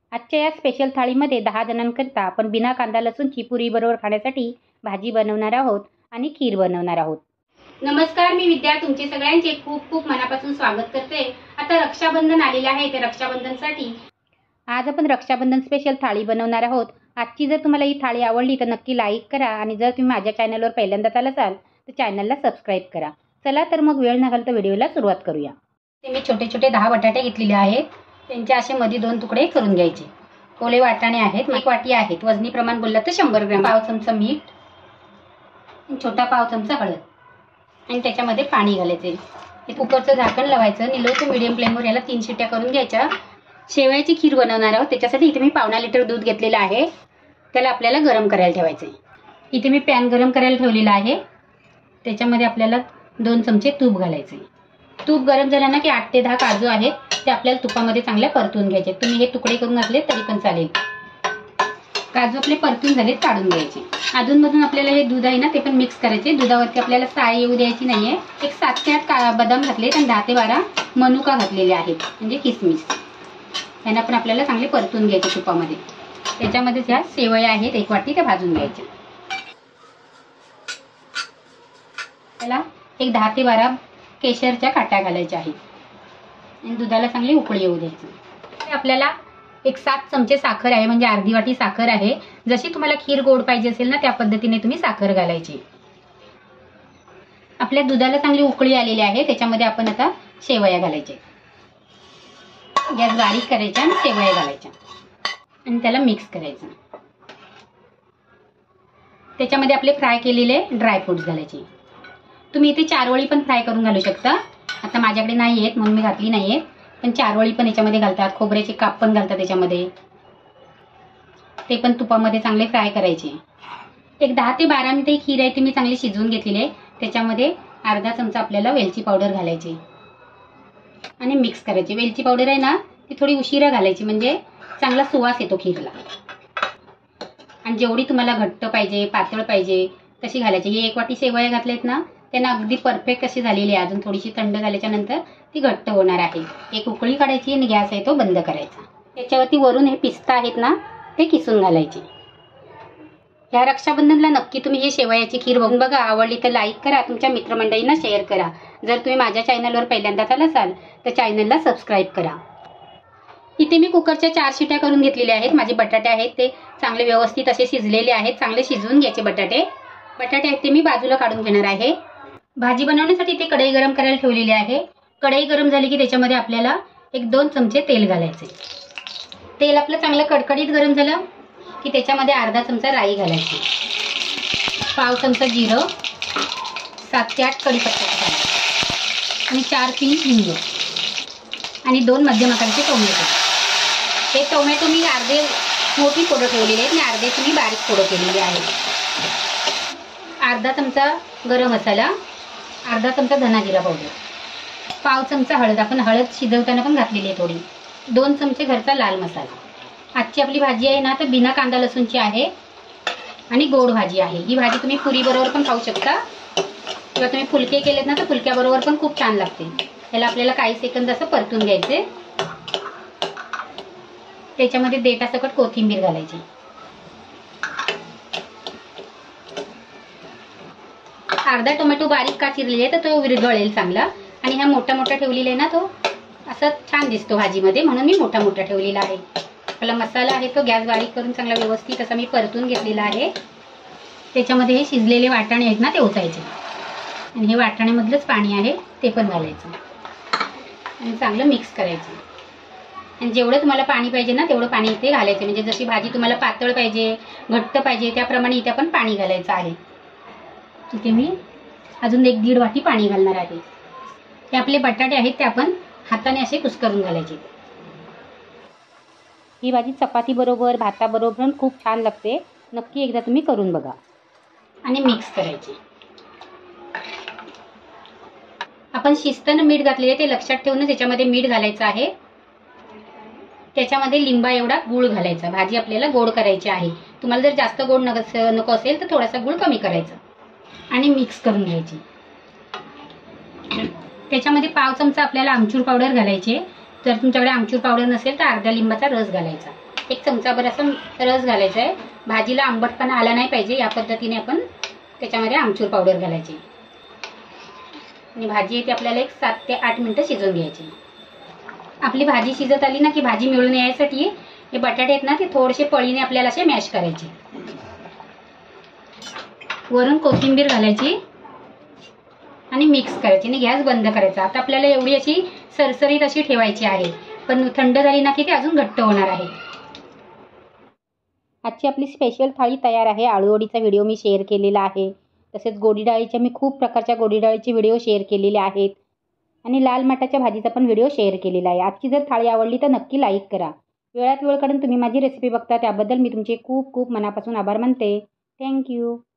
आजच्या या स्पेशल थाळीमध्ये 10 जणांकरिता आपण बिना कांदा लसूणची पुरी बरोबर खाण्यासाठी भाजी बनवणार आहोत आणि खीर बनवणार आहोत। नमस्कार, मी विद्या तुमचे सगळ्यांचे खूप खूप मनापासून स्वागत करते। आता रक्षाबंधन आलेले आहे, तर रक्षाबंधनसाठी आज आपण रक्षाबंधन स्पेशल थाळी बनवणार आहोत। आजची जर तुम्हाला ही थाळी आवडली तर नक्की लाईक करा आणि जर तुम्ही माझ्या चॅनलवर पहिल्यांदाच असाल तर चॅनलला सबस्क्राइब करा। चला तर मग वेळ न घालता व्हिडिओला सुरुवात करूया। मी छोटे छोटे 10 बटाटे घेतलेले आहेत, त्यांचे असे मध्ये 2 तुकडे करून घ्यायचे। ओले वाटाणे आहेत, 1 वाटी आहेत, वजनी प्रमाण बोललं तर 100 ग्रॅम, पाव चमचा मीठ, छोटा पाव चमचा हळद आणि त्याच्यामध्ये पाणी घालायचे। हे कुकरचं झाकण लावायचं आणि लो टू मीडियम फ्लेमवर याला 3 शिट्ट्या करून घ्यायच्या। शेवयाची खीर बनवणार आहोत, त्याच्यासाठी इथे मी पावणा लिटर दूध घेतलेलं आहे, त्याला आपल्याला गरम करायला ठेवायचं आहे। इथे मी पॅन गरम करायला ठेवलेला आहे, त्याच्यामध्ये आपल्याला 2 चमचे तूप घालायचे। तूप गरम झालं ना की 8 ते 10 काजू आहेत, ते आपल्याला तुपामध्ये चांगले परतून घ्यायचे। तुम्ही हे तुकडे करून घातले तरी पण चालेल। काजू आपले परतून झाले, काढून घ्यायचे। अधूनमधून आपल्याला हे दूध आहे ना ते पण मिक्स करायचे। दुधावरती आपल्याला साय येऊ द्यायची नाहीये। एक 7 ते 8 बदाम घातले आणि 10 ते 12 मनुका घातलेले आहेत, म्हणजे किसमिस। यांना पण आपल्याला चांगले परतून घ्यायचे तुपामध्ये। त्याच्यामध्ये ह्या शेवया आहेत 1 वाटी, त्या भाजून घ्यायच्या। त्याला एक 10 ते 12 केशरच्या काट्या घालायच्या आहेत आणि दुधाला चांगली उकळी येऊ द्यायची। आपल्याला एक 7 चमचे साखर आहे, म्हणजे अर्धी वाटी साखर आहे। जशी तुम्हाला खीर गोड पाहिजे असेल ना त्या पद्धतीने तुम्ही साखर घालायची। आपल्या दुधाला चांगली उकळी आलेली आहे, त्याच्यामध्ये आपण आता शेवया घालायचे। गॅस बारीक करायचा आणि शेवया घालायच्या आणि त्याला मिक्स करायचं। त्याच्यामध्ये आपले फ्राय केलेले ड्रायफ्रुट्स घालायचे। तुम्ही इथे चारोळी पण फ्राय करून घालू शकता। आता माझ्याकडे नाही आहेत म्हणून मी घातली नाहीये, पण चारोळी पण याच्यामध्ये घालतात, खोबऱ्याचे काप पण घालतात त्याच्यामध्ये। ते पण तुपामध्ये चांगले फ्राय करायचे। एक 10 ते 12 मिनिटे खीर आहे ती मी चांगली शिजवून घेतलेली आहे। त्याच्यामध्ये अर्धा चमचा आपल्याला वेलची पावडर घालायची आणि मिक्स करायची। वेलची पावडर आहे ना ती थोडी उशिरा घालायची, म्हणजे चांगला सुवास येतो खीरला। आणि जेवढी तुम्हाला घट्ट पाहिजे पातळ पाहिजे तशी घालायची। ही 1 वाटी शेवया घातलेत ना, त्यांना अगदी परफेक्ट अशी झालेली आहे। अजून थोडीशी थंड झाल्याच्या नंतर ती घट्ट होणार आहे। एक उकळी काढायची आणि गॅस आहे तो बंद करायचा। त्याच्यावरती वरून हे पिस्ता आहेत ना ते किसून घालायचे। या रक्षाबंधनला नक्की तुम्ही हे शेवयाची खीर बघून बघा। आवडली तर लाईक करा, तुमच्या मित्रमंडळींना शेअर करा। जर तुम्ही माझ्या चॅनलवर पहिल्यांदाच असाल तर चॅनलला सबस्क्राइब करा। इथे मी कुकरच्या 4 शिट्या करून घेतलेल्या आहेत। माझे बटाटे आहेत ते चांगले व्यवस्थित असे शिजलेले आहेत। चांगले शिजवून घ्यायचे बटाटे आहेत ते मी बाजूला काढून घेणार आहे। भाजी बनवण्यासाठी ते कढई गरम करायला ठेवलेली आहे। कढई गरम झाली की त्याच्यामध्ये आपल्याला एक 2 चमचे तेल घालायचे। तेल आपलं चांगलं कडकडीत गरम झालं की त्याच्यामध्ये अर्धा चमचा राई घालायची, पाव चमचा जिरं, 7 ते 8 कढीपत्ता आणि 4 पिंच हिंग आणि 2 मध्यम आकाराचे टोमॅटो। हे टोमॅटो मी अर्धे मोठी फोडं ठेवलेली आहेत आणि अर्धे मी बारीक फोडं केलेली आहेत। अर्धा चमचा गरम मसाला, अर्धा चमचा धना जिरा पावडर, पाव चमचा हळद, आपण हळद शिजवताना पण घातलेली आहे थोडी, 2 चमचे घरचा लाल मसाला। आजची आपली भाजी आहे ना तर बिना कांदा लसूणची आहे आणि गोड भाजी आहे। ही भाजी तुम्ही पुरी बरोबर पण खाऊ शकता किंवा तुम्ही फुलके केलेत ना तर फुलक्याबरोबर पण खूप छान लागते। याला आपल्याला काही सेकंद असं परतून घ्यायचे। त्याच्यामध्ये देठासकट कोथिंबीर घालायची। अर्धा टोमॅटो बारीक का चिरलेला आहे तर तो विरघळेल चांगला, आणि हा मोठा मोठा ठेवलेला आहे ना तो असं छान दिसतो भाजीमध्ये, म्हणून मी मोठा मोठा ठेवलेला आहे। आपला मसाला आहे तो गॅस बारीक करून चांगला व्यवस्थित असा मी परतून घेतलेला आहे। त्याच्यामध्ये हे शिजलेले वाटाणे आहेत ना ते ओतायचे आणि हे वाटाण्यामधलंच पाणी आहे ते पण घालायचं आणि चांगलं मिक्स करायचं। आणि जेवढं तुम्हाला पाणी पाहिजे ना तेवढं पाणी इथे घालायचं, म्हणजे जशी भाजी तुम्हाला पातळ पाहिजे घट्ट पाहिजे त्याप्रमाणे इथे आपण पाणी घालायचं आहे। इथे मी अजून 1-1.5 वाटी पाणी घालणार आहे। हे आपले बटाटे आहेत ते आपण हाताने असे कुस्करून घालायचे। ही भाजी चपाती बरोबर भाताबरोबर पण खूप छान लागते, नक्की एकदा तुम्ही करून बघा। आणि मिक्स करायचे। आपण शिजताना मीठ घातलेले ते लक्षात ठेवून त्याच्यामध्ये मीठ घालायचं आहे। त्याच्यामध्ये लिंबा एवढा गूळ घालायचा। भाजी आपल्याला गोड करायची आहे, तुम्हाला जर जास्त गोड नको असेल तर थोडासा गूळ कमी करायचा आणि मिक्स करून घ्यायची। त्याच्यामध्ये पाव चमचा आपल्याला आमचूर पावडर घालायची। जर तुमच्याकडे आमचूर पावडर नसेल तर अर्धा लिंबाचा रस घालायचा एक चमचाभर असं रस घालायचा आहे. भाजीला आंबटपणा आला नाही पाहिजे, या पद्धतीने आपण त्याच्यामध्ये आमचूर पावडर घालायची आणि भाजी येते आपल्याला एक 7 ते 8 मिनटं शिजवून घ्यायची. आपली भाजी शिजत आली ना की भाजी मिळून यायसाठी हे बटाटे आहेत ना ते थोडेसे पळीने आपल्याला असे मॅश करायचे. वरून कोथिंबीर घालायची आणि मिक्स करायची आणि गॅस बंद करायचा. आता आपल्याला एवढी अशी सरसरीत अशी ठेवायची आहे, पण थंड झाली ना की ती अजून घट्ट होणार आहे. आजची आपली स्पेशल थाळी तयार आहे. आळूवडीचा व्हिडिओ मी शेअर केलेला आहे. तसेच गोडी डाळीच्या मी खूप प्रकारच्या गोडी डाळीचे व्हिडिओ शेअर केलेले आहेत आणि लाल मटाच्या भाजीचा पण व्हिडिओ शेअर केलेला आहे. आजची जर थाळी आवडली तर नक्की लाईक करा. वेळात वेळ काढून तुम्ही माझी रेसिपी बघता त्याबद्दल मी तुमचे खूप खूप मनापासून आभार मानते. थँक्यू.